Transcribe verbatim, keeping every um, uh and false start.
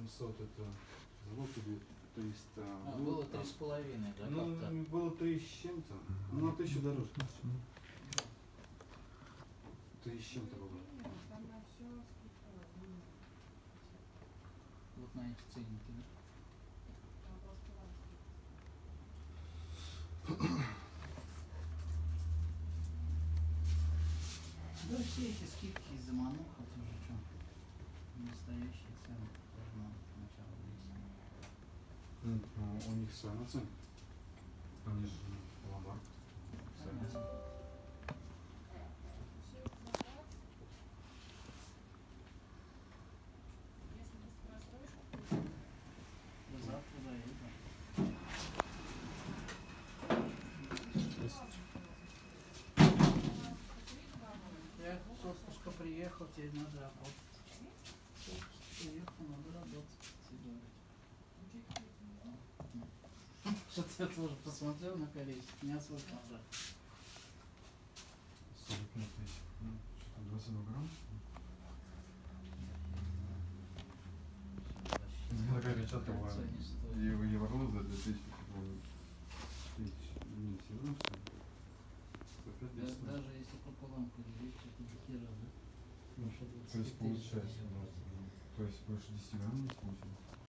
семьсот это вот тебе триста. А, ну, было три с половиной, да? Ну, как-то? было три с чем-то. Ну, на тысячу дороже. Три с чем-то было. Вот на эти ценники, да? Да все эти скидки из-за мануха тоже что? Настоящие цены должно начало весны. Ну, у них своя наценка. Они же ломбард. Своя наценка. До завтра заеду. Я с отпуска приехал, теперь надо работать. С отпуска приехал, надо работать. Что-то я тоже посмотрел на количество, не особо понравилось. сорок пять тысяч. Ну, что-то двадцать два грамма. Такая печатка была. Евро за две тысячи. Не все равно что. Даже если пополам поделить, это до хера, да? То есть получается, да. То есть больше десяти грамм не получилось.